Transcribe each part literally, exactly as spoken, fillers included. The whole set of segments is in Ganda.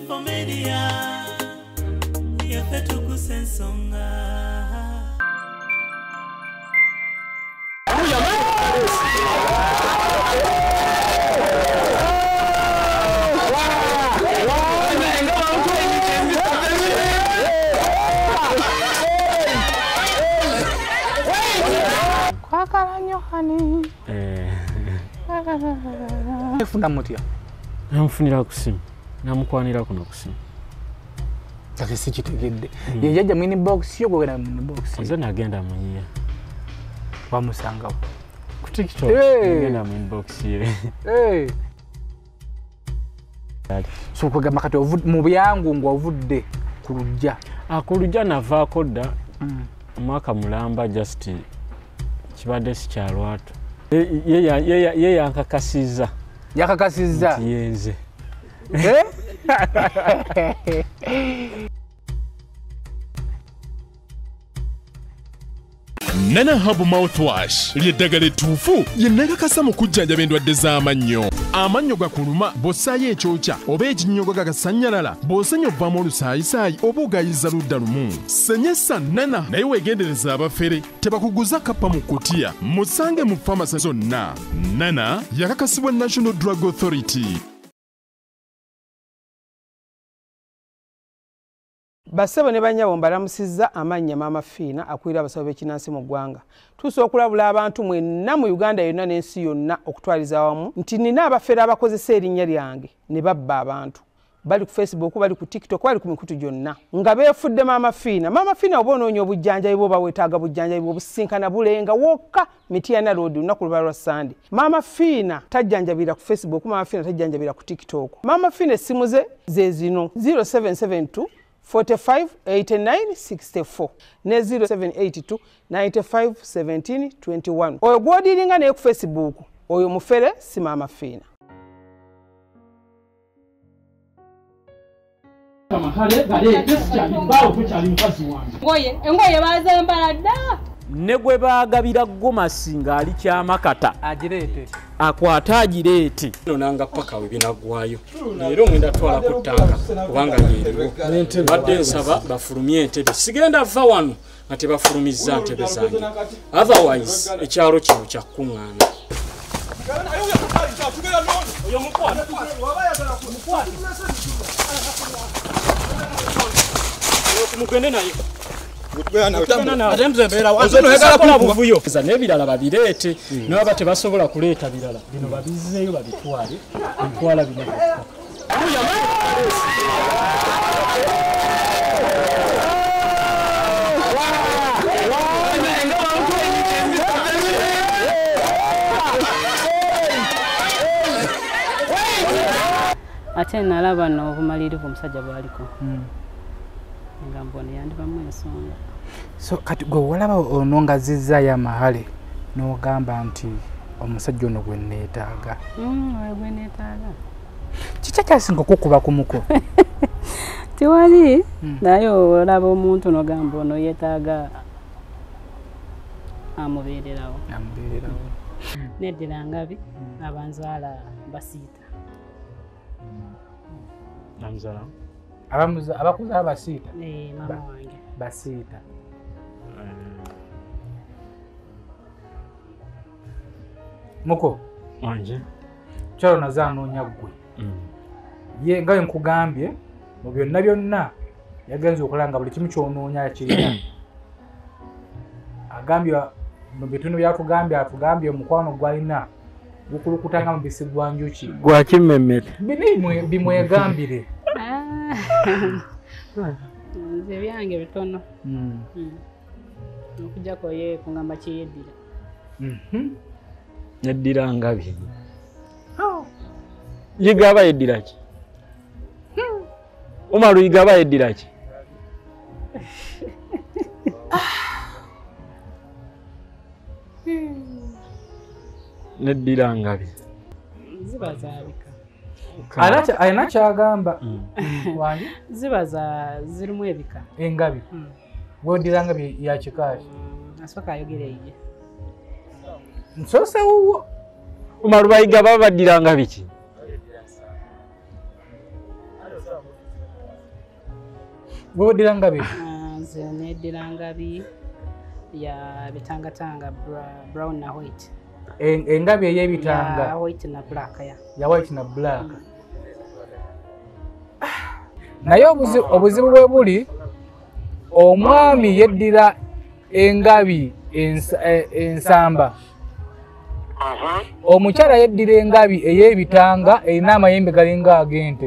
S B four Media, yafe Tuggussa Enssonga. Efuna mutya namfunira kusimu namukwanira kuno kusimu kati sikitegedde ye yajja mwini box yo gogera mwini box nze nagenda munyiya wamusangawo ku TikTok nagenda mwini box ye eh so kugamba kati mu byangu ngo ovudde ku lujja akulujja navaako dda omwaka mulamba just kibadde sikyalwatu ye yankakasiza yakakasiza yenze eh Nana Hub Mouthwash lyeddagala ettuufu yennakakasa mu kujjanjaba endwadde z'amannyo. Amannyo gakuluma bw'ossaayo ekyokya oba ekinnyogo gagasannyalala bw'osenya ovaamu olusaayisaayi oba ogayiza ludda lumu. Senyesa Nana naye weegendereza abafere tebakuguza kappa mu kkutiya musange mu famasi zonna. Nana yakakasibwa National Drug Authority. Basebo ne banyabo mbalamusizza amanya mama Fiina akwira abasabo b'ekinansi mu ggwanga. Tuso okulabula abantu mwenna mu Uganda yonna n'ensi yonna okutwaliza awamu nti nina abafere abakozesa erinnya lyange ne babba abantu. Bali ku Facebook, bali ku TikTok, bali ku mikutu gyonna. Nga beefudde mama Fiina. Mama Fiina oba onoonya obujjanjabi bwo bawetaaga bujjanjabi bwo businkana bulenga wokka Mityana Road lunaku luba lwa Sunday. Mama Fiina tajjanjabira ku Facebook, mama Fiina tajjanjabira ku TikTok. Mama Fiina essimu ze ze zino zero seven seven two forty-five eighty-nine sixty-four ne zero seven eight two ninety-five seventeen twenty-one. Oyo gwodiringa naye ku Facebook oyo mufere si mama Fiina. Ngoye engoye bazambala dda ne gwe baagabira Gomasi ng'ali kyamakata agireete akwata agireete nonanga paka we binagwayo leero ngenda twala ku ttanga kubanga yeeriwo badde nsaba bafulumye entebe sigenda va wano nga tebafulumizza ntebe zange otherwise ekyalo kino kyakuŋŋaana mugende naye n'ebirala babireete nababa tebasobola kuleeta birala bino babizzeeyo babitwale bitwala bino ate nalaba n'obumalirivu omusajja bwaliko nga mbone yandibamu ensonga. So kati gwe walaba onongazizzayo amahale n'ogamba nti omusajja ono gwe neetaaga. Mm, gwe neetaaga. Kiki ekyasinga okukuba ku muko? Tiwali naye olaba omuntu n'ogamba ono yeetaaga amubeererawo. Amubeererawo. Neddira ngabi abanzaala basiita. Namzala abamuza abakuza abasiita eh mama wange basiita muko wanje kyalo nazanoonya ggwe ye nga nkugambye mu byonna byonna yagenze okulanga buli kimu kyonoonya kirina agambye mu bitundu byatugambye atugambye omukwano gwalina gukulukutanga mu bisigwa njuki gwakimemmere bini bimwegambire nze byange bitono okujjako ye kungamba kyeyeddira neddira ngabi yiga aba yeddira ki Umaru yiga aba yeddira ki neddira ngabi ziba zaabika Anacha anacha agamba wangi ziba za zirimu ebika engabi wodiranga bi ya kikashi asoka ayogereije nsose uwo Umaru bayiga babadiranga biki gwe weddira ngabi? Nze neddira ngabi ya bitangatanga brown na white. Engabi ey'ebitanga ya white na black ya. Ya white na black. Naye obuzibu bwe buli omwami yeddira engabi ensamba. Omukyala yeddira engabi ey'ebitanga erina amayembe galinga ag'ente.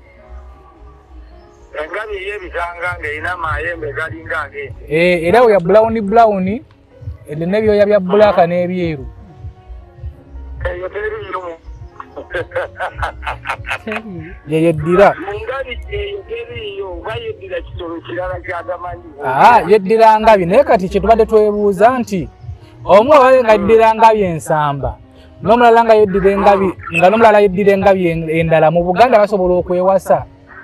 Engabi ey'ebitanga ng'erina amayembe galinga ag'ente. Eh, era we ya brown brown erina ebyoya bya black n'ebyeru. Eyo teriyo. Ye yeddira. Engabi eyo teriyo, oba yeddira kitolo kirala ky'atamanyi. Ah, yeddira ngabi naye kati kye tubadde twebuuza nti omwe wale nga yeddira ngabi ensamba n'omulala nga yeddira engabi nga n'omulala yeddira engabi endala mu Buganda basobola okwewasa.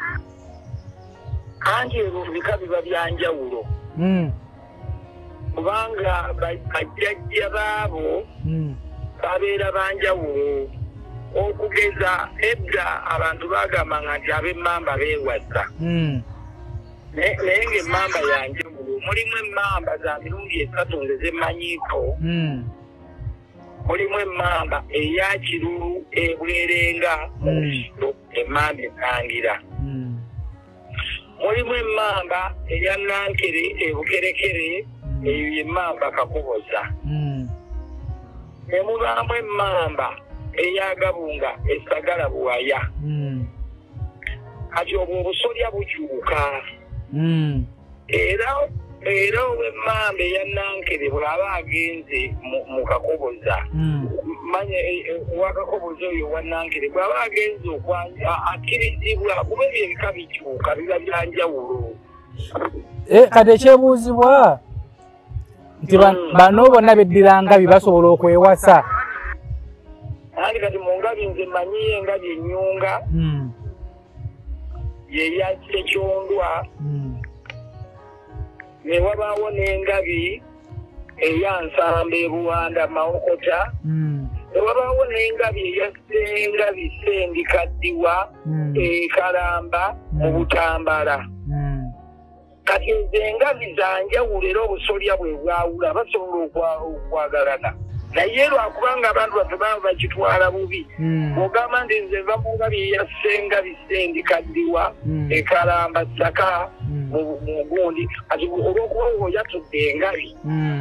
Anti ebyo bika biba byanjawulo. Mm. Kubanga bajjajja baabo babeera banjawulo. Okugeza edda abantu bagambanga nti ab'emmamba beewasa. Mm. Naye ng'emmamba yanjawulo. Mulimu emmamba za mirundi esatu nze ze mmanyiiko. Mm. Mulimu emmamba eya kirulu ebwerenga mu lusito emmamba entangira. Mm. Mulimu emmamba eya nankere ebukerekere eyo y'emmamba kakuboza. Mm. Ne mubaamu emmamba eya gabunga esagala buwaya. Mm. Kati obwo obusolya bukyuka. Mm. Era era ow'emmamba eya nankere bw'aba agenze mu kakoboza. Manya wakakoboza oyo wa nankere bw'aba agenze akkirizibwa kuba ebyo ebika bikyuka biba byanjawulo. Kati ekyebuuzibwa nti bano bonna beddira ngabi basobola okwewasa. Andi kati mu ngabi nze mmanyiyo engabi ennyunga yeya Ssekyondwa. Ne wabaawo n'engabi eya Nsamba e Buwanda Mawokota. Ne wabaawo n'engabi eya Ssengabi Sendikaddiwa e Kalamba mu Butambala. Kati ezo engabi za njawulo era obusolya bwe bwawula basobola okwagalana. Naye lwakubanga abantu baffe baba bakitwala bubi. Bw'ogamba nti nze nva mu ngabi eya Ssengabi Sendikaddiwa e Kalamba Saka mu gundi kati olw'okuba oyatudde engabi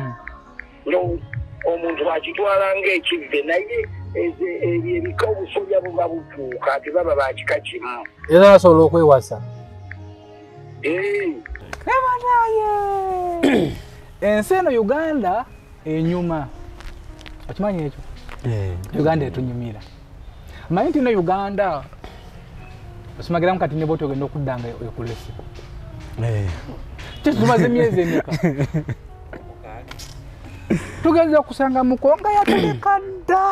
omuntu akitwala ng'ekivve naye ebyo ebika obusolya buba butuuka ate baba bakika kimu. Era basobola okwewasa. Ensi eno Uganda enyuma. Okimanyi ekyo? Uganda etunyumira. Manyi nti ino Uganda osimagiramu kati ne bwoti ogenda okuddanga ekulese. Kyesi tumaze emyezi emeka. Tugenze okusanga Mukonga yatuleka dda.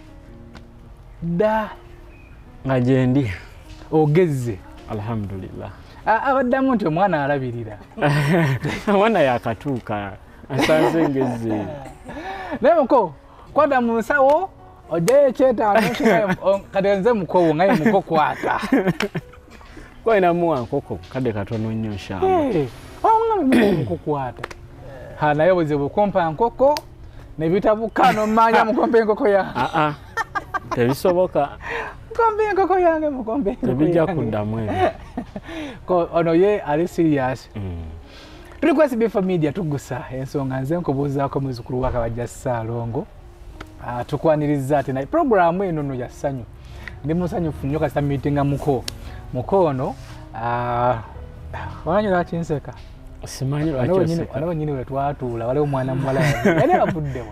Dda. Nga gyendi. Ogezze. Alhamdulillah. Abaddamu nti omwana alabirira. Omwana yakatuuka. Asanze ngezze. Naye Muko, kwata mu nsawo ojjayo ekyetaago kati nze Muko ngaye Muko kwata. Kwina muwa nkoko kade katono nnyo nshamba. Eh, ongame Muko kwata. Ha naye buzibu kompa nkoko ne bitabuka no manya mukompe nkoko ya. Ah ah. Tebisoboka. Mukompe nkoko yange mukompe. Tebijja kuddamu ebyo. Ko ono ye ali serious. Mm. Tuli ku S B four Media Tuggussa Enssonga nze nkubuuzaako muzukulu wa Kabajja Ssaalongo. Ah, tukwaniriza ate naye programu eno no ya ssanyu. Ndi musanyufu nnyo kasita meetinga Muko. Muko ono ah wanyo lwaki nseka? Simanyi lwaki nseka. Wano nyini we twatuula wale omwana muwala yali avuddewa.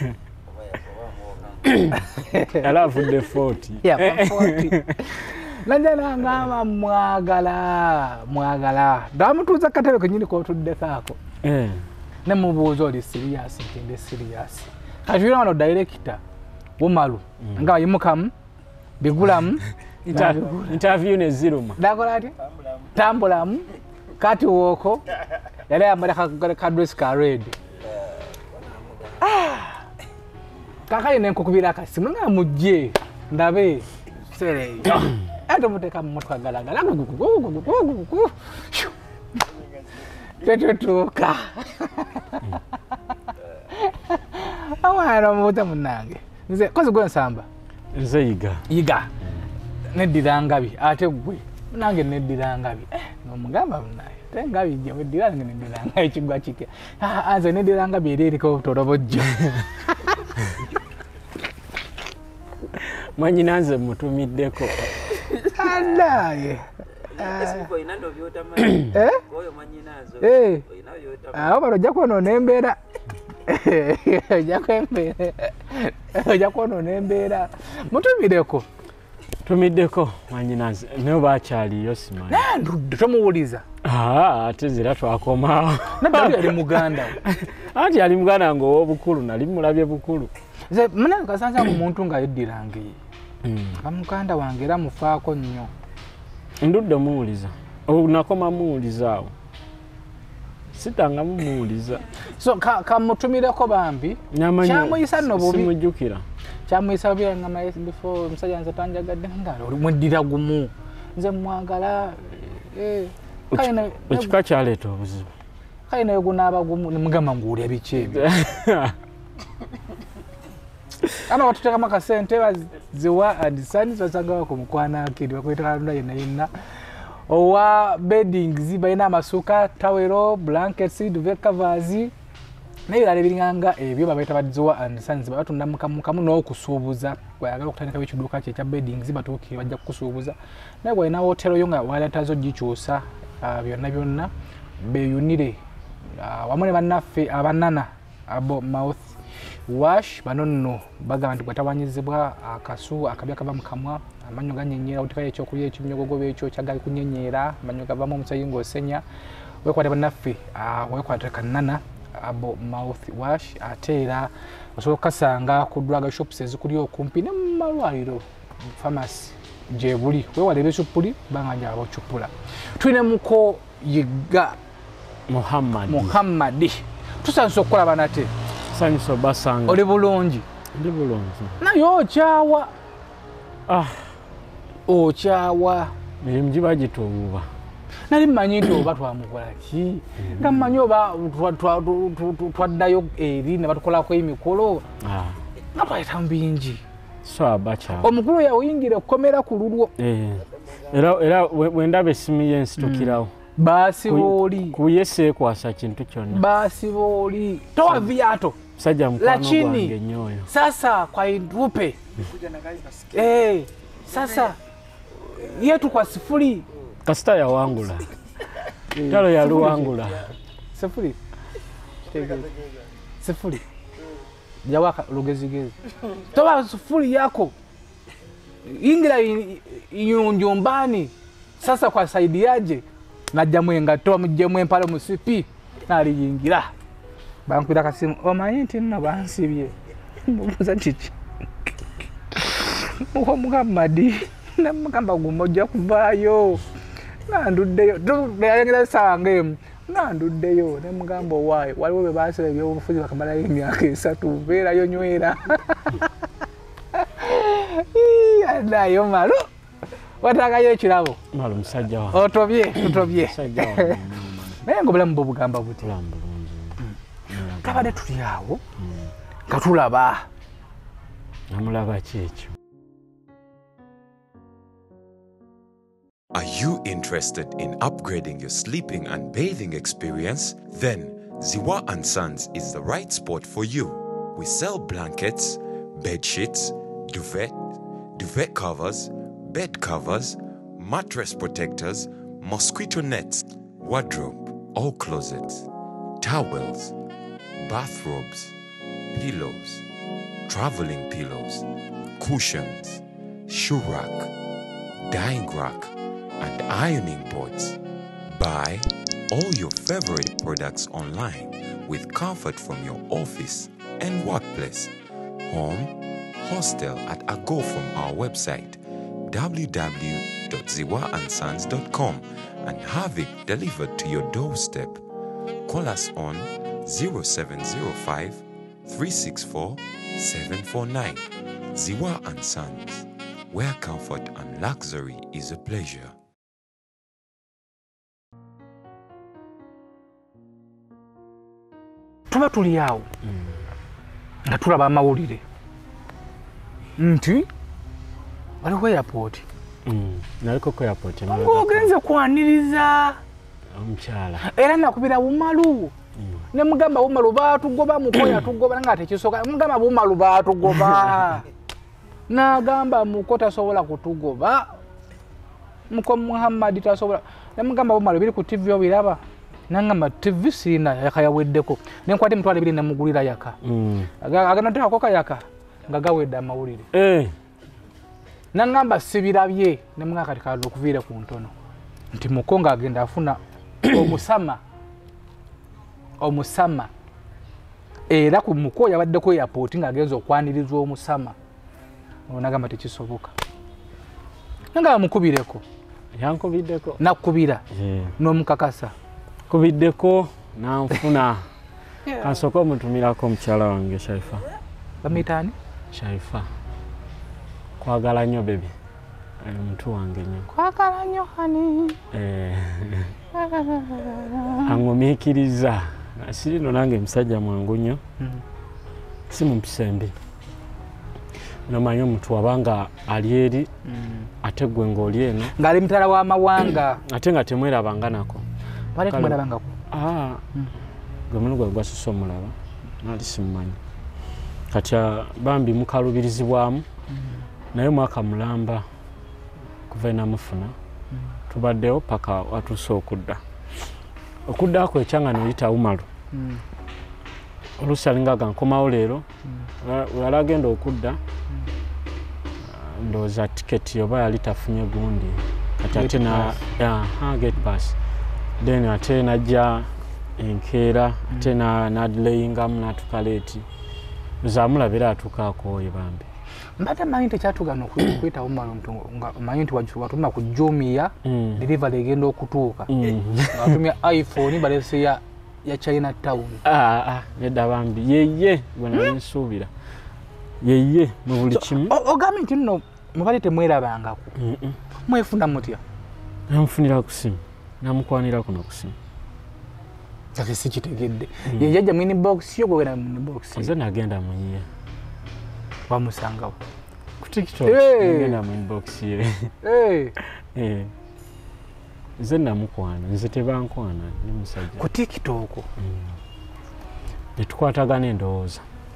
Yali avudde forty. Yeah, forty. Najana ngama mwagala mwagala damutuza katebe kenyini ko tuddekaako eh ne mubuuzo oli serious ntende serious kajira wano director womalu mm. nga yimukamu bigulamu interview ne ziruma dakola ati tambulamu kati woko yale amara ka dress ka red ah kakaye ne nkukubira kasimu nga mujje ndabe sere Ado muteka mmotoka galagala. tetutuuka awana mubuta munange nze kozi gwe nsamba nze yiga yiga neddira ngabi ate gwe nange neddira ngabi nomugamba munaye te ngabi gye weddira nange neddira ngabi kigwa kike nze neddira ngabi era eriko obutolobojjo mwanyina nze mutumiddeko anaye awo bano ojja kwonoona embeera ojja kwonoona embeera mutumireko tumiddeko mwanyina nze naye bakyaliyo simanyi ndudde tomuwuliza ate zira twakomaawo naddali yali muganda anti yali muganda nga ow'obukulu nali mulabye bukulu nze munange kasansa mu muntu nga yeddiranga nga muganda wange era mufaako nnyo ndudde muwuliza nakoma muwuliza awo sitanga mumuwuliza so kamutumireko bambi kyamuyisa nno bubi simujjukira kyamuyisa bubi ngamba S B four omusajja nze tanjagadde ngalo oli mweddira gumu nze mwagala ekika kyaleeta obuzibu kale naye gunaaba gumu nemugamba nguwulya biki ebyo ano watuteekamu akasente baziwa adisani basanga ku mukwana akiri bakweta kalunda yenna yenna owa beddings balina amasuka tawero blankets duvet covers naye ebirala ebiringanga ebyo babaita baziwa adisani batunda mukamu n'okusuubuza gwayagala okutandikawo ekiduuka kye ekya beddings batuukire bajja kukusuubuza naye gwalina wotero yo nga waletazo gikyusa byonna byonna beeyunire wamu ne bannaffe abanana abo mouth wash bano nno bagamba nti gwatawanyizibwa akasu akabi akava mu kamwa amanyo ganyenyera otekayo ekyokulya ekimyogogo beekyo kyagali kunyenyera amanyo gavamu omusayi ng'osenya wekwate bannaffe wekwate kanana abo mouth wash ate era osobola okukasanga ku drug shops ezikuli okumpi ne mu malwaliro pharmacy gye buli wewala ebisupuli kubanga nja abocupula tulina muko yiga Muhammad Muhammadi tusanze okukolaba nate sanyusa basanga oli bulungi ndi bulungi naye okyawa ah okyawa mirimu giba gituuba nali mmanyi nti oba twamukola ki nga mmanyi oba twaddayo eri ne batukolako emikolo nga twayitamu bingi so abacha omukulu yawuyingira okukomera ku lulwo era bwendaba essimu yensitukirawo basi boli kuyese kwasa kintu kyonna basi boli toa viato sajja mkwano gwange nyoyo sasa kwa indupe eh sasa yetu kwa sifuri kasita ya wangula talo ya luwangula sifuri sifuri jawaka lugezigezi toa sifuri yako ingira nyumbani sasa kwa saidi yaje najja mwenga toa mujjemu empalo musipi naliyingira bankwira kasimu omanyi nti nno bansibye mbuuza kiki muko Muhammadi namugamba gumojja kuvaayo nanduddeyo yayengera essaawa ng'emu nanduddeyo ne mugamba owaayo waliwo bwe baasaba ebyobufuzi bakamalayo emyaka esatu mbeerayo nywera anayo malo watagayo ekirabo malo musajja wa otobye tutobye naye ng'obulamu bwo bugamba buti kabadde tuli awo nga tulaba namulaba ki ekyo. Are you interested in upgrading your sleeping and bathing experience? Then Ziwa and Sons is the right spot for you. We sell blankets, bed sheets, duvet, duvet covers, bed covers, mattress protectors, mosquito nets, wardrobe, all closets, towels, bathrobes, pillows, traveling pillows, cushions, shoe rack, dyeing rack, and ironing boards. Buy all your favorite products online with comfort from your office and workplace, home, hostel at a go from our website w w w dot ziwa and sons dot com and have it delivered to your doorstep. Call us on zero seven zero five, three six four, seven four nine. Ziwa and Sons, where comfort and luxury is a pleasure. tuba tuli awo nga tulaba amawulire nti waliwo airport naliko ku airport ogenze kwaniriza omukyala era nakubira bumalu ne mugamba bumalu baatugoba mukoya tugoba nga tekisoka mugamba bumalu baatugoba nagamba muko tasobola kutugoba muko Muhammad tasobola ne mugamba bumalu biri ku T V obiraba nangamba T V sina yakayaweddeko nenkwate mutwale biri namugulira yaka aganataka koka yaka nga gawedde amawulire eh nangamba sibirabye ne mwaka tikalo kuvira ku ntono nti mukonga agenda afuna omusama omusama era ku muko yabadde ko airport nga agenzo okwanirizwa omusama onagamba tekisoboka nanga mukubireko yankubideko nakubira yeah. N'omukakasa kubiddeko nanfuna yeah. Kansoko omutumirako omukyala wange Shaifa bamitani Shaifa kwagala nnyo bebi omuntu wange nnyo kwagala nnyo hani eh angomikiriza sirino nange musajja mwangu nnyo mm. si mumpisembi nomanyi omuntu wabanga ali eri mm. ate gwe ng'oli eno ng'ali mutala w'amawanga ate nga temwerabanganako bale kumwerabangako ah mm. gwe muno gwe gwasusa omulaba nali simumanyi kati bambi mukalubirizibwamu mm. naye mwaka mulamba kuva namufuna mm. tubaddewo paka watuuse okudda okudda ako ekyanga noyita umalu mm. oluusi alingaga nkomawo leero mm. wala agenda okudda mm. uh, ndowooza tiketi oba yali tafunye gundi kati ate na yeah, get pass then ate najja enkeera mm. ate nadelayingamu natukaleeti zamulabira atukaakooye bambi mbate manyi tekyatugana okwita umalu nga manyi nti watuma ku Jumia mm. delivery egenda okutuuka mm. watumya iPhone balese ya ya China town ah ah nedda bambi yeye gwe nsuubira yeye mu buli kimu ogambe nti nno mubali temwerabangako mm -mm. mwefuna mutya namfunira ku simu namukwanira kuno ku simu kati sikitegedde mm. ye yajja mwini box yo gwe na mwini box nze nagenda munyiye wamusangawo ku TikTok hey. ngenda mu inbox ye hey. eh nze namukwana nze tebankwana ni musajja ku TikTok mm. netukwatagana endowooza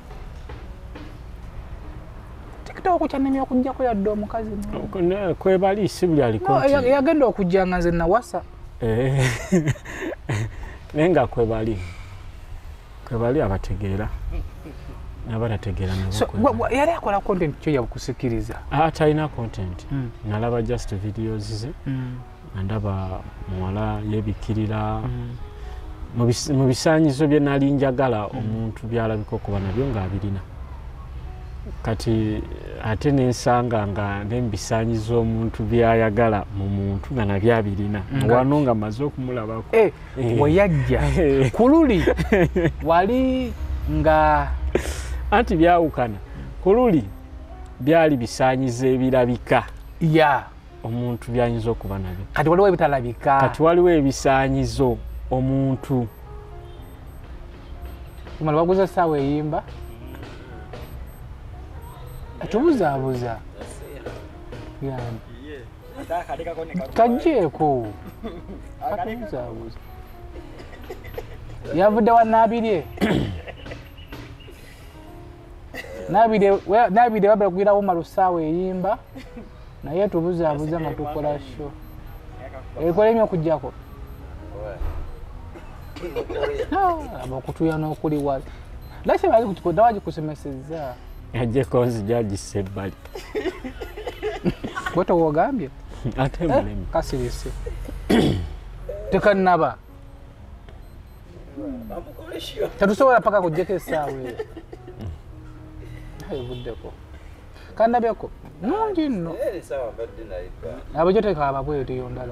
TikTok kyanemya okujjako yadde omukazi kwebali si buli aliko no, yagenda okujja nga nze nawasa eh nenga kwebali kwebali abategeera nabatategeera nabo so, yali akola content kyo yakusikiriza atalina content mm. nalaba just videos ze mm. ndaba muwala yebikirira mm. mu bisaanyizo bye nali njagala mm. omuntu byalabika okuba nabyo ng'abirina kati ate nensanga nga nembisaanyizo omuntu byayagala mu muntu nga nabyo abirina mm. wano nga maze okumulabako eh, eh. weyajja kululi wali nga anti byawukana kululi byali bisaanyizo ebirabika ya yeah. omuntu byanyinza okuba nabyo kati waliwo ebitalabika kati waliwo ebisaanyizo omuntu kumala baguza sawa eyimba atubuzaabuza kajjeeko atubuzaabuza yavudde wa nabirye nabirye nabirye babala kugirawo malusaawa eyimba naye tubuzaabuza nga tukola sho ekola emyo okujjako abakutuya n'okuli wali laki bali kutikoda wagikusomesezza ajjeko nzijagisa ebbali bwe towogambye ate mulemi kasirise tekannaba tetusobola paka kujjako essaawa eyo evuddeko kandabyeko nungi nno abajo tekaaba bweyo teyondala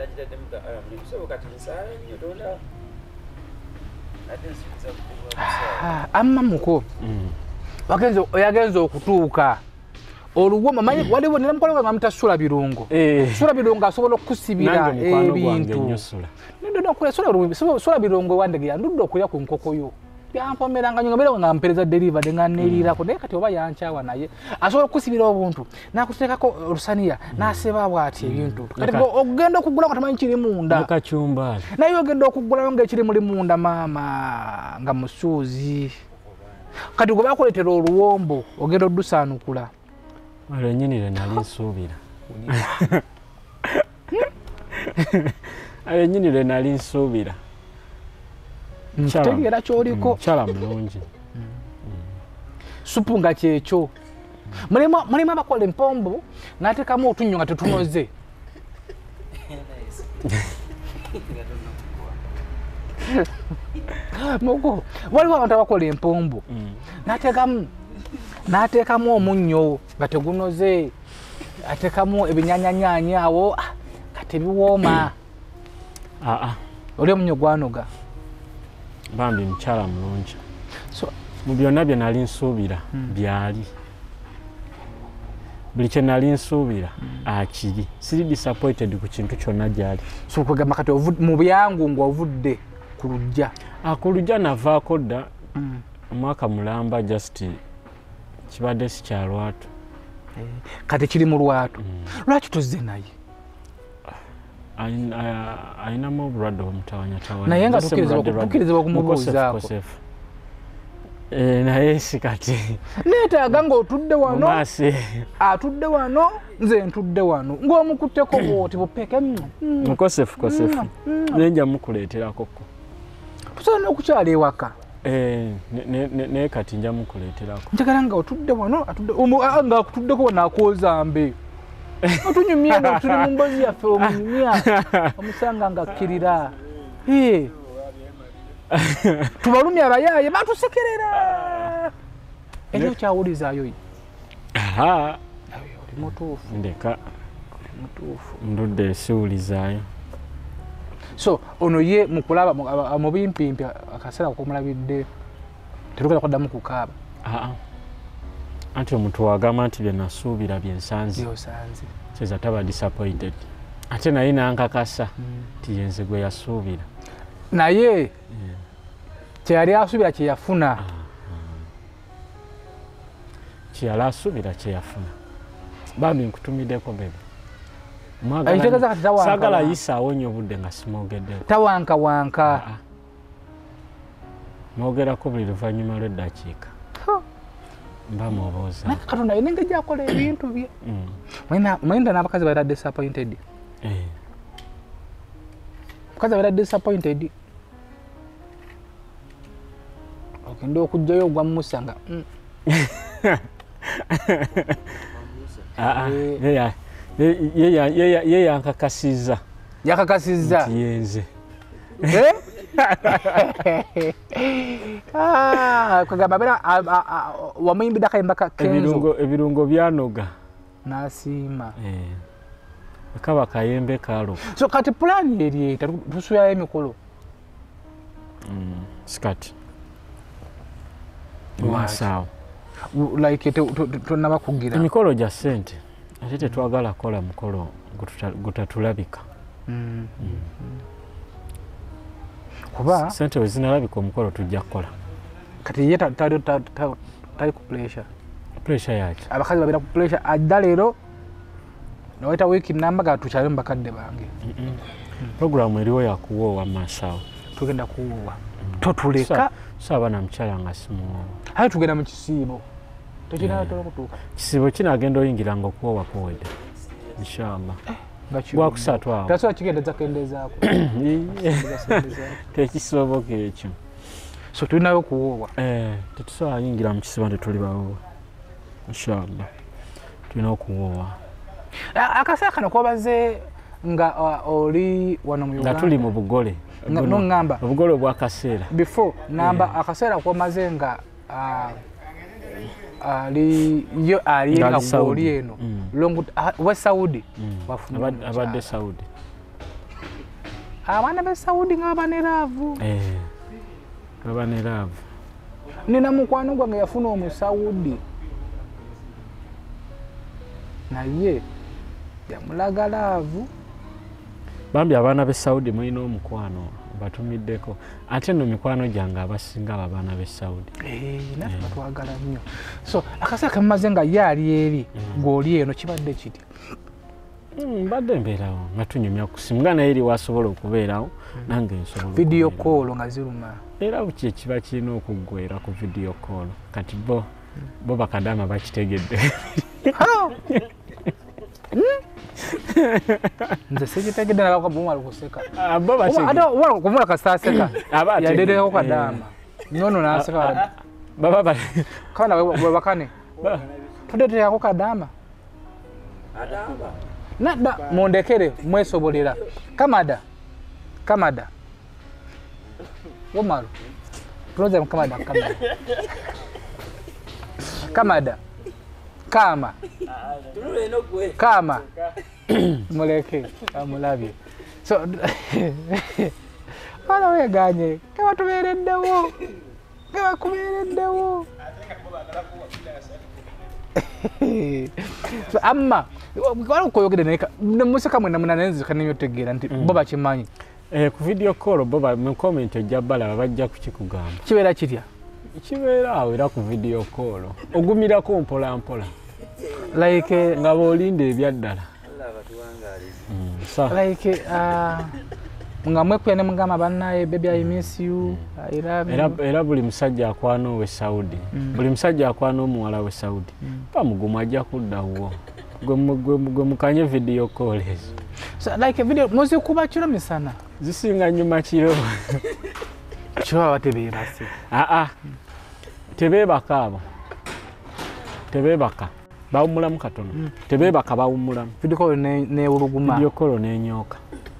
amma muko yagenza okutuuka oluwoma manyi waliwo nenamukola nga amuta sula birungo sula birungo asobola okusibira ebintu sula birungo wandege yandudde okulya ku nkoko yo byampomera nga nyongera nga mpereza delivery nga nelira ko ne kati oba yanchawa naye asobola kusibira obuntu nakutekako rusaniya naseba bwati ebintu kati ogenda okugula nga tamanyi kiri munda nakachumba naye ogenda okugula nga kiri muri munda mama nga musuzi kati goba kuletera oluwombo ogenda odusanukula wale nyinire nali nsubira ale nyinire nali nsubira Tegera choliko chala mulungi supu nga kyekyo mulema mulema bakola empombo natekamu otunyo nga tetunoze Muko waliwo abantu abakola empombo natekamu natekamu omunyo nga tegunoze atekamu ebinyanyanyanya awo kati biwoma ah ah oli omunyo gwanoga bambi mchala mulungi so mu byonna bye nali nsuubira byali buli kye nali nsuubira akiri siri disappointed ku kintu kyonna gyali so kugamba kati mu byangu ng'ovudde ku lujja akulujja navaako dda omwaka mulamba just kibadde si kya lwatu kati kiri mu lwatu lwaki tuzze naye ayinamu obulwadde omutawanyatawanya naye nga tukkirizibwa kumubuuzaako naye si kati neetaaga ng'otudde wano atudde wano nze ntudde wano ng'omukutteko bwoti bupeke mukosefu kosefu nenja mukuleeterakoko tusobola n'okukyala ewaka naye kati nja mukuleeterako njagala nga otudde wano nga akutuddeko wanaakozambe otunyumya nga tuli mu mbozi yaffe omunyumya omusanga nga akkirira tubalumya abayaaye batusekerera era okyawulizaayo oli mutuufu ndeka ndudde esiwulizaayo so ono ye mukulaba mu bimpimpi akaseera kokumulabidde tetugenda kuddamu kukaaba anti omuntu wagamba nti bye nasuubira byensanze kyeza taba disappointed ate naye nankakasa nti yenze gwe yasuubira naye kyeyali asuubira kyeyafuna kyeyali asuubira kyeyafuna bambi nkutumiddeko bebe saagala yisaawo nnyo obudde nga simwogeddeko tawankawanka mwogerako buli luvannyuma lw'eddakiika mba mubuuza naye katonda yina engeri gyakola ebintu bye mwenda n'abakazi babeera disappointed omukazi abeera disappointed ogenda okugjayo ogwa musa nga ye yankakasizza yakakasizza yenze kagamba beera wamuyimbidde akayimba ka kenzo ebirungo byanoga n'asiima kaba kayembe kalo so kati pulaani eri tusuyayo emikolo sikati wasaawo like tonaba kugira emikolo gya ssente ate tetwagala kukola mukolo gutatulabika kuba ssente we zinalabika omukolo tujja kukola kati ye tali ku pressure pressure yaki abakazi babeera ku pressure adda leero naweta wiiki nambaga tukyale mu bakadde bange programu eriwo yakuwoowa masaawo tugenda kuwoowa totuleka saaba na mukyala nga simuwoowa aye tugenda mu kisiibo tekinaatokutuuka kisiibo kinagenda oyingira nga okuwoowa kuwedde inshallah gwakusatu awo tasobola kigendeza kendezaako tekisoboka ekyo so tulinayo okuwoowa tetusobola yingira mu kisiibo nti tuli bawoowa inshallah tulina okuwoowa akaseera kano kwabaze nga oli wano mu Uganda nga tuli mu bugole nongamba obugole obwakaseera before namba akaseera kwamaze nga ali yo ali nga goli eno longo wa Saudi abadde Saudi abana be Saudi nga baneravu eh abaneravu nina mukwano gwange yafuna omu Saudi naye yamulaga laavu bambi abaana be Saudi mulina omukwano batumiddeko ate no mikwano gyange abasinga abaana b'e Saudi. Eh, naffe batwagala nnyo. So akasa kamaze nga ye ali eri ng'oli eno kibadde kiti. Mbadde mbeerawo nga tunyumya ku simu nga naye eri wasobola okubeerawo nange nsobola video call nga ziruma. Era buki ekiba kirina okuggwera ku video call kati bo bo bakadama bakitegedde. Nze sikitegedde nalako bumala kuseka. Bo bategedde. Ate wala kumula kasaseka. Yadedeyo kadama. Nono naseka. Baba ba. Kana we bakane. Tudete yako kadama. Adaba. Nada mondekere mwesobolera. Kamada. Kamada. Womaru. Program kamada kamada. Kamada. Kama. Kama. Muleke amulabye. So Bana we ganye. Kama tubereddewo. Kama kubereddewo. So amma wala koyogede neka museka mwe namuna nenzi kanenyo tegera nti boba kimanyi. Eh ku video call boba mu comment ejabala bajja kukikugamba. Kibeera kitya? Kibeera awo era ku video call. Ogumira ko mpola mpola. Like nga bolinde ebyaddala. So like uh nga mwekwe ne mugama bannaye baby I miss you I love you. Era era buli musajja akwano we Saudi. Mm. Buli musajja akwano muwala we Saudi. Mm. Pa mugumu ajja kuddawo. Gwe mukanye video call ezo. So like video muzi kuba kiro misana. Zisinga nyuma kiro. Kiro batebe basi. Ah ah. Tebe bakaba. Tebe baka. Bawumulamu katono. Mm. Tebe baka bawumulamu. Video call ne ne uruguma. Video call ne nyoka.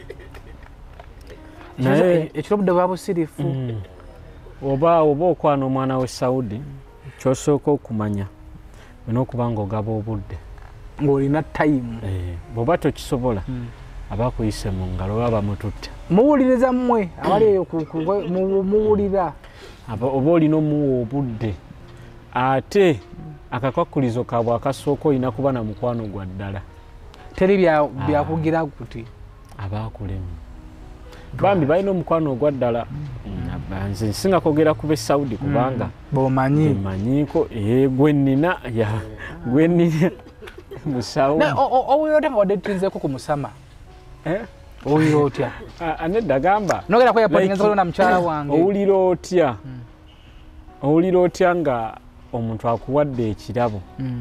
Naye ekiro budde babo sirifu. Mm. Oba oba okwana omwana we Saudi. Kyosooka okumanya. Bino okubanga ogaba obudde. Ng'olina time. Eh, boba tokisobola. Mm. Abakuyise mu ngalo baba mututte. Muwuliriza mmwe abali eyo muwulira. Aba oba olina omuwa obudde. Ate akakwakulizo kabwe akasooka olina kuba na mukwano gwa ddala. Teri bya byakugira kuti. Abaakulemu. Bambi balina omukwano ogwa ddala. Nze nsinga kwogera ku b'e Saudi kubanga bomanyi manyiko eh gwe nnina ya gwe nnina mu Saudi. Oyo tebadde tinzeko ku musama. Eh? Oyo otya? Anedda gamba. Nogera ko yapoti ngenzo na mchala wange. Owulira otya? Owulira otya nga omuntu akuwadde ekirabo.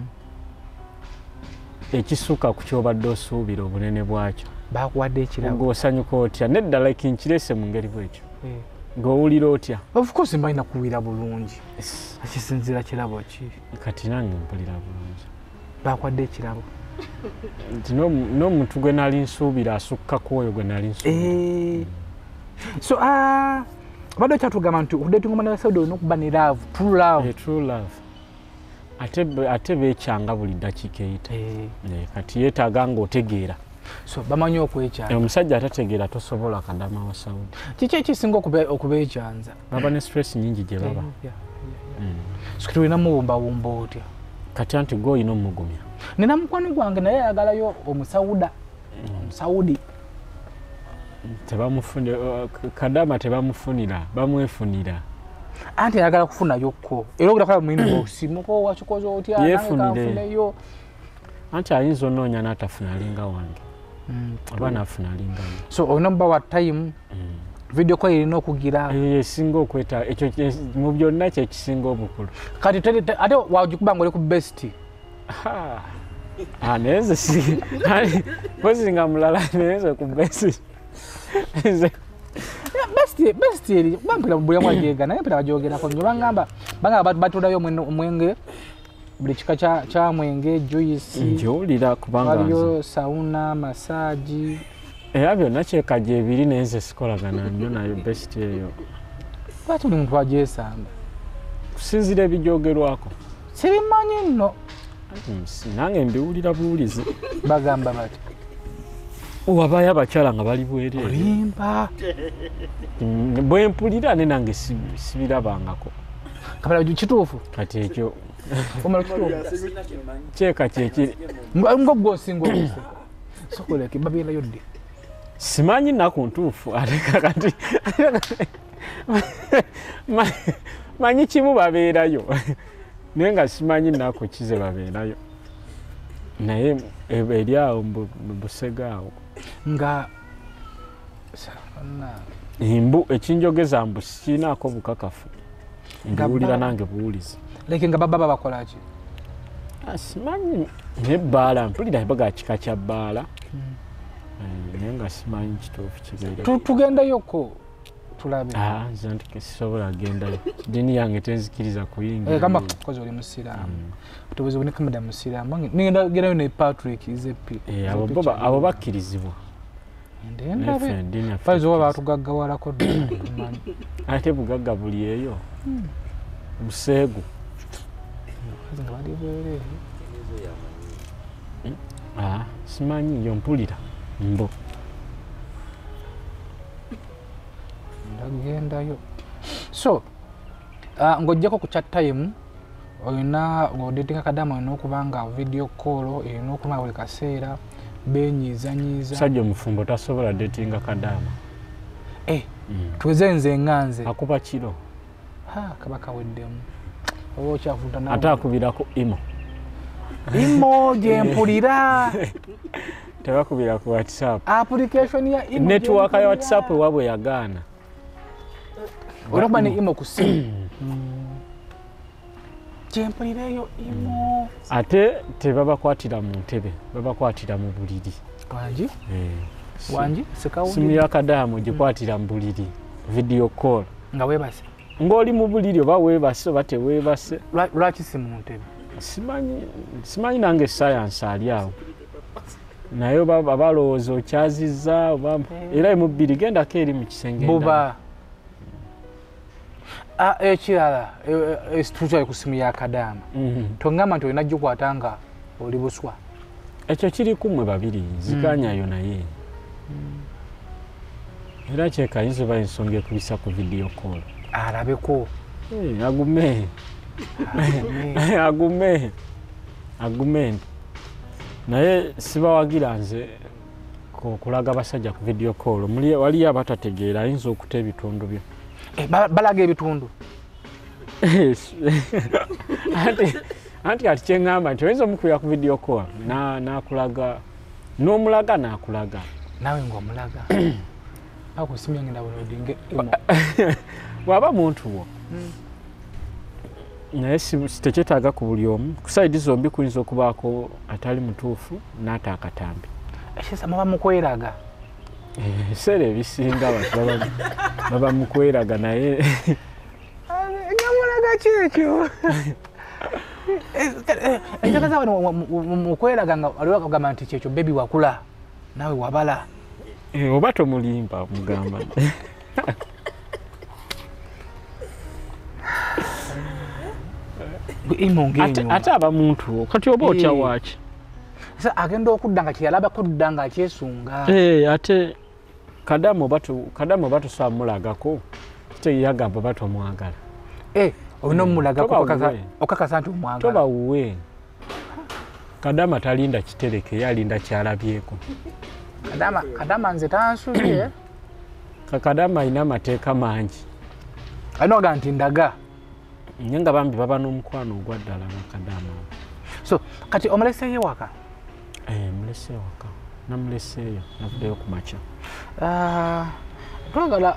Ekisuka ku kyobadde osuubira obunene bwakyo. Bakuwadde ekirabo. Ng'osanyuka otya? Nedda like nkirese mu ngeri bwekyo. Ng'owulira otya? Of course mbalina kuwira bulungi. Akisinzira kirabo ki? Kati nange mpulira bulungi. Bakuwadde ekirabo. N'omuntu gwe nali nsuubira asukka ku oyo gwe nali nsuubira. So ah bado kyatugamba nti okudatinga omwana wa Saudi olina okuba ne love, true love. Eh, true love. Ate ate beekyanga buli ddakiika eyita. Kati yeetaaga ng'otegeera. So bamanyi okwekyanga. Omusajja atategeera tosobola kadama wa Saudi. Kiki ekisinga okubeekyanza? Baba ne stress nyingi gye baba. So tulina muwumba wumba otya? Kati anti gwe olina omugumya. Nina mukwano gwange naye ayagalayo omusawuda. Omusaudi. Tebamufunira kadama tebamufunira bamwefunira. Anti ayagala kufunayo ko. Era ogirako mwini osimuko wakikoze otya yefunire. Anti ayinza onoonya n'atafuna alinga wange. Oba n'afuna alinga wange. So olina bba wa time video call erina okugira. Eh, singa okweta ekyo mu byonna kye kisinga obukulu. Kati ate wagikuba ng'oli ku best. Ah, neze si. Pozinga mulala neze ku best. Best best eri bampira buya mwagega naye pera bajogera ko nyo bangamba banga batulayo mwenge buli kika cha cha mwenge juice njolira kubanga waliyo sauna massage era byonna kyekaje ebiri neze sikolagana nnyo nayo best eyo. Lwaki oli muntu agyesanga? Kusinzira ebijogerwako. Sibimanyi nno. Nange mbiwulira buwulizi. Bagamba bati. Wabayo abakyala nga bali bwereere. Olimba. Bwe mpulira ne nange sibirabangako. Kabala kituufu. Kati ekyo. Omala kituufu. Kyeka kyekiri. Ngo gwosingo. Sokoleke babeera yodde. simanyi naku ntuufu ate kakati manyi kimu babeerayo naye nga simanyi naku kize babeerayo naye eri awo mu busega awo nga mbu ekinjogeza mbu sikiinaako bukakafu mbuwulira nange buwulizi like nga baba bakolaki simanyi nebbaala mpulira baga kika kya bbaala naye nga simanyi kituufu kibeera tugendayoko tulabe nze nti sisobola gendayo dini yange tenzikiriza kuyingira kama kozi oli musiraamu tubuze bone kamada musiraamu ngenda gerayo ne Patrick izepi abo bakkirizibwa ndenda faizo waba batugaggawalako ddumani ate bugagga buli eyo buseegu nga bali bwere ah simanyi yo mpulira mbo ndagendayo so uh, ngojjako ku chat time olina ng'odetinga kadamu olina okuba nga video call olina okuluma buli kaseera benyiizanyiiza sajja omufumbo tasobola datinga kadamu eh mm. tuweze nze nganze akuba kiro ha kaba kaweddemu oba okyafuta nawe ate akubirako imo imo gye mpulira tebakubira ku WhatsApp application ya imo network ya WhatsApp wabwe yagaana olaba ni imo kusimu kyempulirayo imo ate tebabakwatira mu ntebe babakwatira mu buliri wanji wanji sekawundi simu ya kadamu gikwatira mu buliri video call nga webase ng'oli mu buliri oba weebase oba teweebase lwaki si mu ntebe simanyi simanyi nange science ali awo naye baba balowooza okyazizza oba era mu bbiri gendako eri mu kisenge buba ekirala ekitukyali ku simu ya kadamu tongamba nti olina gikwata nga oli buswa ekyo kiri kumwe babiri zikanyayo naye era kyekayinza oba ensonga ekubisa ku video call alabeko agume agume agume naye sibawagira nze kulaga basajja ku video call waliyo abatategeera ayinza okuta ebitundu byo balaga ebitundu anti kati kyeŋŋamba nti oyinza omukuya ku video call nakulaga n'omulaga nakulaga nawe ng'omulaga ako simu yange ndabulodinge bw'aba muntu wo naye tekyetaaga ku buli omu ku saidi zombi kuyinza okubaako atali mutuufu n'ate akatambi ekisama bamukweraga ebiseera ebisinga baba mukweraga naye ngamulaga kyekyo enjagaza wano mukweraga nga waliwo akagamba nti kyekyo bebi wakula nawe wabala oba tomulimba mugamba ate aba muntu kati oba otya waaki agenda okudda nga kyeyalabako dda nga akyesunga ate kadamu oba tosobola mulagako kiteyagamba oba tomwagala olina omulagako okakasa nti omwagala toba wuwe kadama talinda kitereke yalinda kyalabyeko kadama kadama nze tansubye kakadama alina amateeka mangi alina oga nti ndaga nye nga bambi baba n'omukwano ogwa ddala nakadama so kati omuleseeyo waka mulese waka namuleseeyo navuddeyo ku makya twagala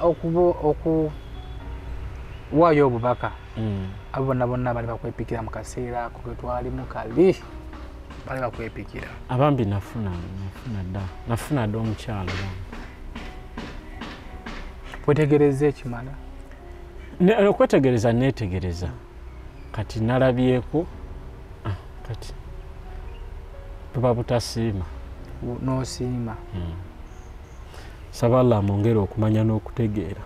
okuwaayo obubaka abo bonna bonna bali bakwepikira mu kaseera ako ke twalimu kali bali bakwepikira abambi nafuna nafuna dda nafuna dda omukyalo wetegereza ekimala okwetegereza neetegereza kati nalabyeko kati tuba butasiima n'osiima saba Allah amwongere okumanya n'okutegeera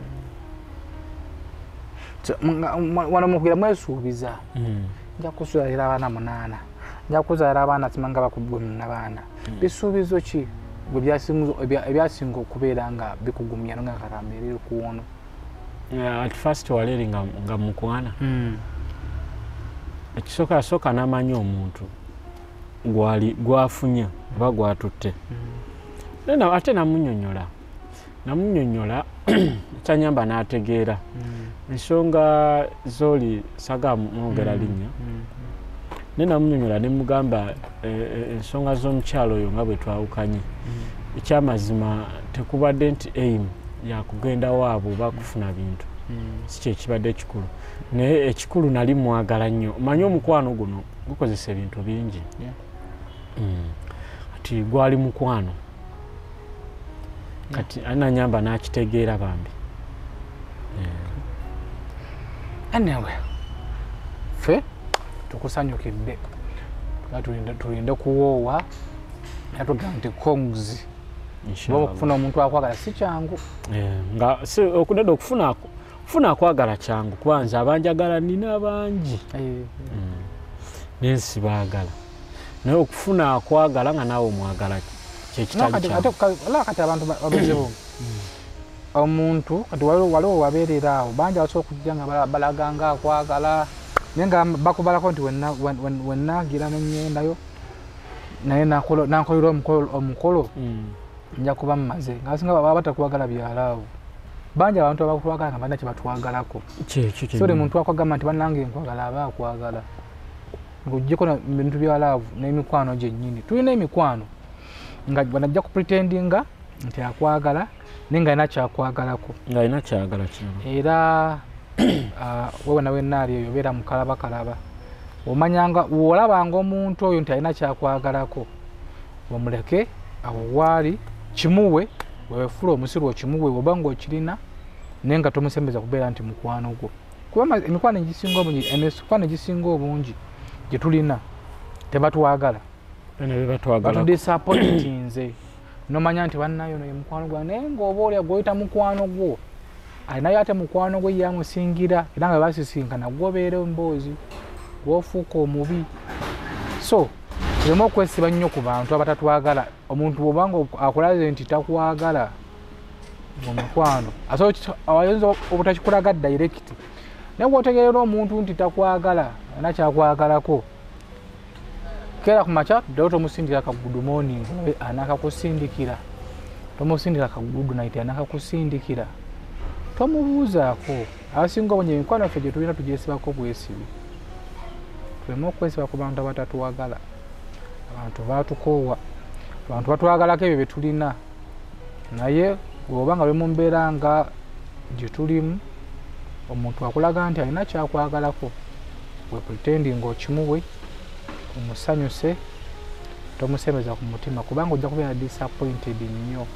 wano mukugira mwesuubiza nja kuzaalira abaana munaana nja kuzaalira abaana simanga bakugumya abaana bisuubizo ki ebyasinga okubeera nga bikugumya nga katambeerera kuwono at first waleri nga mukwana ekisooka yasooka n'amanya omuntu gwafunya oba gwatutte nena ate namunyonyola namunyonyola kyanyamba n'ategeera ensonga zoli saga mwongera linnya ne namunyonyola ne mugamba ensonga z'omukyalo oyo nga bwe twawukanye ekyamazima tekubadde nti aim yakugenda waabo oba kufuna bintu si kye kibadde ekikulu naye ekikulu nali mwagala nnyo manyi omukwano guno gukozesa ebintu bingi kati gwali mukwano kati ananyamba n'akitegeera bambi anyway fe tukusanyukidde tulinde kuwoowa natugamba nti kongs okufuna omuntu akwagala si kyangu nga okudada okufuna kufuna akwagala kyangu kubanza abanjagala nina bangi nensi baagala naye okufuna akwagala nga naawe omwagala kyekitali kati abantu babezebu omuntu kati waliwo wabeerera awo bangi abasobola okujja nga balaganga akwagala naye nga bakubalako nti wennagira nenyendayo naye nankolera omukolo nja kuba mmaze nga singa baba batakwagala byalaawo bangi abantu abakwagala nga balina kye batwagalako so buli muntu akwagamba nti bannange nkwagala aba akwagala ng'oggyeko bintu byalaavu n'emikwano gyennyini tulina emikwano nga banajja kupretendinga nti akwagala naye nga alina kyakwagalako ng'alina kyagala kino era wewe nawe naali eyo obeera mukalabakalaba omanyanga olabanga omuntu oyo nti alina kyakwagalako omuleke awo waali kimuwe wewefuula omusiru okimuwe oba ng'okirina naye nga tomusembeza kubeera nti mukwano gwo kuba emikwano egisinga obungi emikwano egisinga obungi gye tulina tebatwagala batudisappointinze nomanya nti bannayo noye mukwano gwa naye ng'oba olya gw'oyita mukwano gwo alinayo ate mukwano gwe yamusingira era nga basisinkana gwobeera emboozi gwofuuka omubi so tuleme okwesiba nnyo ku bantu abatatwagala omuntu bw'obanga akulaze nti takwagala mu mukwano ayinza obutakikulaga direct naye bw'otegeerera omuntu nti takwagala alina kyakwagalako keera ku makya ddala tomusindika ka good morning anakakusindikira tomusindika ka good night anakakusindikira tomubuuzaako abasinga obungi emikwano ffe gye tulina tugyesibako bwesibi tuleme okwesiba ku bantu abatatwagala abantu batukoowa abantu batwagalako ebyo bye tulina naye bw'oba nga bwe mumbeera nga gye tulimu omuntu akulaga nti alina kyakwagalako we pretending okimuwe omusanyuse tomusembeza ku mutima kubanga ojja kubeera disappointed nnyo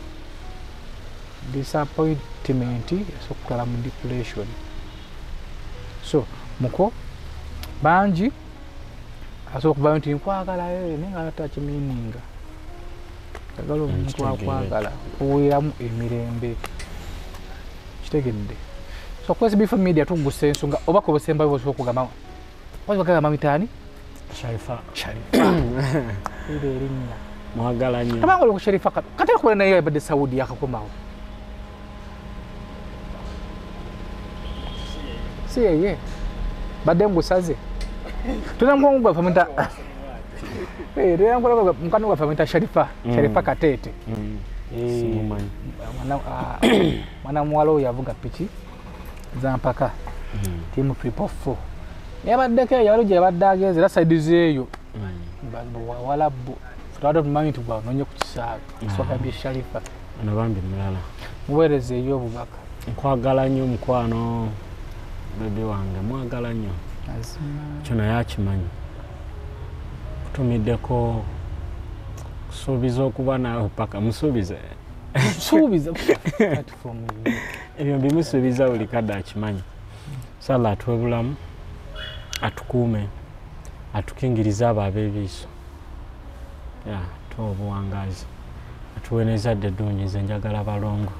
disappointment esobola okutwala mu depression so muko bangi asobola okuvayo nti nkwagala naye nga takimiininga agala omuntu akwagala kuweeramu emirembe kitegedde so ku S B four Media Tuggussa Enssonga oba ku busembayo bwosobola okugamba bagamba mitaani Sharifa Sharifa ire erinnya mwagala nnyo abanga olwo ku Sharifa kate kukola naye yabadde Saudi yakakomawo si yeye badde ngusaze tunamukongo gwa famita eh rero ngolo mukano gwa famita Sharifa Sharifa Katete eh mwana mwana mwalo yavuga pichi za mpaka timu triple four yabaddeko yaluje yabadde ageze era side zeeyo wala futado tumanyi tugwa nonye ku kisaawe soka bi Sharifa nabambi mulala muweereze eyo obubaka nkwagala nnyo mukwano bebe wange mwagala nnyo kyona yakimanyi kutumiddeko kusuubiza okuba naawe paka musuubize musuubize ebyo bimusuubiza buli kadde akimanyi sala atuwe bulamu atukuume atukingiriza abo ab'ebiiso ya tuwa obuwangazi atuwe n'ezadde eddungi nze njagala balongo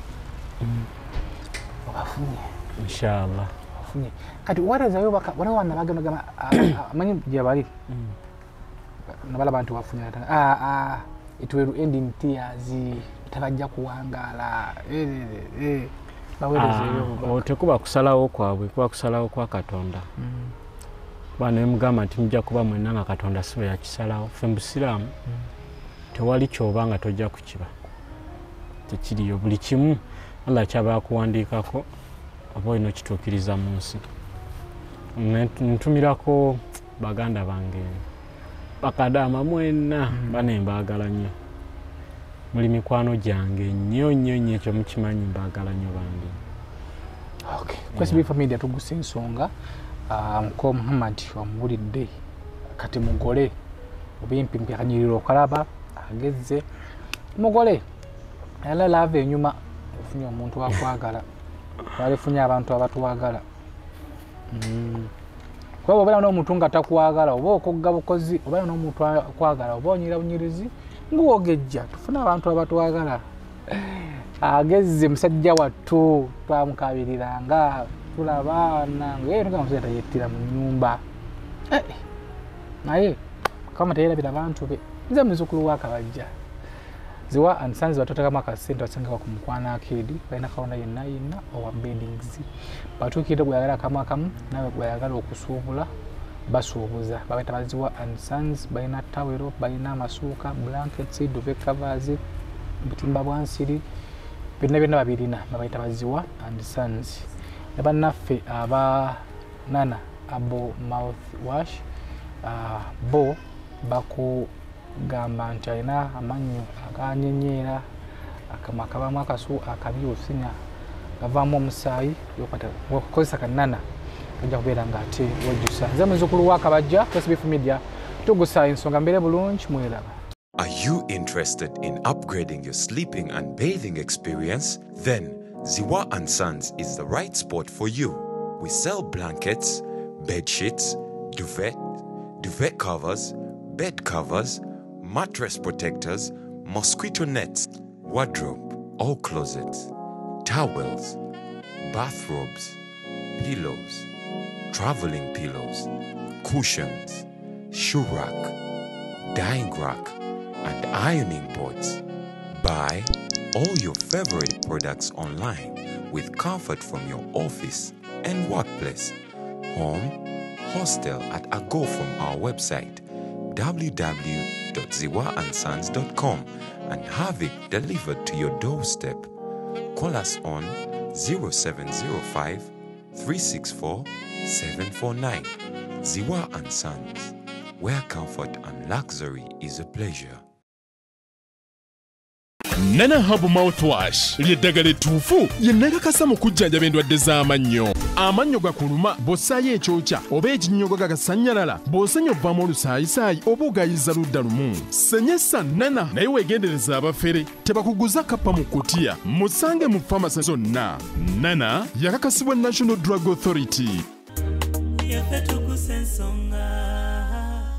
obafunye inshallah obafunye kati warezayo baka waliwo wana bagenda gama amanyi gye bali nabalaba nti wafunye ah ah it will end in tears tabajja kuwangaala bawerezeyo tekuba kusalawo kwabwe kuba kusalawo kwa Katonda bana emugamba nti mujja kuba mwenna nga Katonda siwe yakisalawo ffe mu Busiraamu tewali kyobanga tojja kukiba tekiriyo buli kimu Allah kyaba kuwandiikako oba ino kituukiriza mu nsi. Ntumirako baganda bange bakadama mwena bane mbaagala nnyo muli mikwano gyange nnyo nnyo nnyo ekyo mukimanyi mbaagala nnyo bange. Okay. Kwa S B four Media Tuggussa Enssonga Muko Muhammad wamulidde kati mugole obimpimpi akanyiriro okalaba agezze mugole ala lave enyuma ofunye omuntu wakwagala walifunye abantu abatuwagala. Mm. Kwa hivyo bala n'omuntu nga takwagala oba okogga bukozi oba n'omuntu akwagala oba onyira bunyirizi ng'ogejja tufuna abantu abatuwagala. Agezze musajja wattu twamukabiriranga tulaba nange era nga musajja tayettira mu nyumba naye kama tayerabira abantu be nze muzukulu wa Kabajja ziwa ansanzi watotaka maka sente wasanga ku mukwana akedi balina kaunda yenna yenna owa beddings batukire kuyagala kama kamu nawe kuyagala okusuubula basuubuza babeta baziwa ansanzi balina tawero balina amasuuka blankets duvet covers bitimba bwansiri bina bina babirina babayita baziwa and sons nabannaffe aba nana abo mouthwash uh, bo baku gamba nti alina amannyo aganyenyeera akama kabamu akasu akabi osinya gavaamu omusaayi okukozesa kanana ojja kubeera nga ate wejjusa. Nze muzukulu wa Kabajja S B four Media Tuggussa Enssonga mbeere bulungi mwelaba. Are you interested in upgrading your sleeping and bathing experience? Then Ziwa and Sons is the right spot for you. We sell blankets, bed sheets, duvet, duvet covers, bed covers, mattress protectors, mosquito nets, wardrobe or closets, towels, bathrobes, pillows, traveling pillows, cushions, shoe rack, dyeing rack, and ironing boards. Buy all your favorite products online with comfort from your office and workplace, home, hostel at a go from our website w w w dot ziwa and sons dot com and have it delivered to your doorstep. Call us on zero seven zero five, three six four, seven four nine. Ziwa and Sons, where comfort and luxury is a pleasure. Nana Habu Mouthwash lyeddagala ettuufu yennagakasa mu kujjanjaba endwadde z'amannyo. Amannyo gakuluma bw'ossaayo ekyokya oba ekinnyogo gagasanyalala bw'osenya ovaamu olusaayisaayi oba ogayiza ludda lumu. Senyesa Nana naye weegendereza abafere tebakuguza kappa mu kkutiya. Musange mu famasi zonna. Nana yakakasibwa National Drug Authority. Yaffe Tuggussa Enssonga.